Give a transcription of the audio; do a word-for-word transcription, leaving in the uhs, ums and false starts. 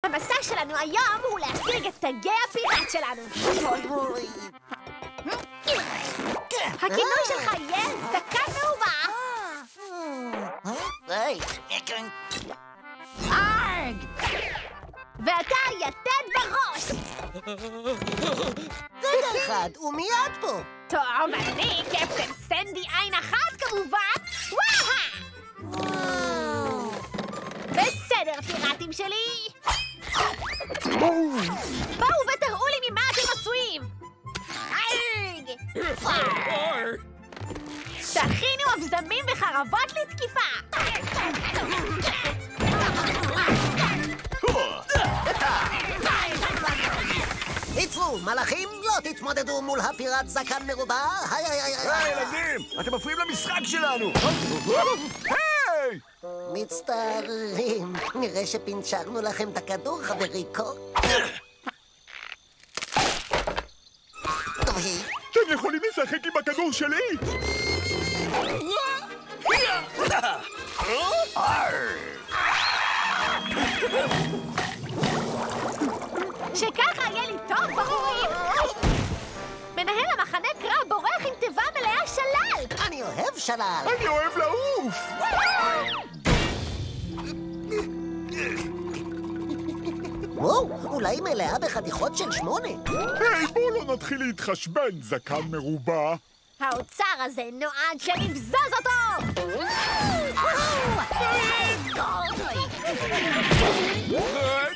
המסע שלנו היום הוא להשיג את תגי הפיראט שלנו. הכינוי שלך יהיה זקן מרובע. ארג! ואתה יתד בראש! רגע אחד, הוא מיד פה. טוב, אני קפטן סנדי עין אחת כמובן. וואו! בסדר, פיראטים שלי. בואו ותראו לי ממה אתם עשויים. ארג! תכינו אבזמים וחרבות לתקיפה. עצרו, מלאכים, לא תתמודדו מול הפיראט זקן מרובע. היי, היי, היי, היי, ילדים, אתם מפריעים למשחק שלנו. היי! מצטערים, נראה שפינצ'רנו לכם את הכדור, חבריקו. אתם יכולים לשחק עם הכדור שלי? שככה יהיה לי טוב, בחורים! מנהל המחנה קרב בורח עם תיבה מלאה שלל! אני אוהב שלל! אני אוהב לעוף! וואו, אולי מלאה בחתיכות של שמונה. היי, בואו לא נתחיל להתחשבן, זקן מרובע. האוצר הזה נועד שנבזוז אותו!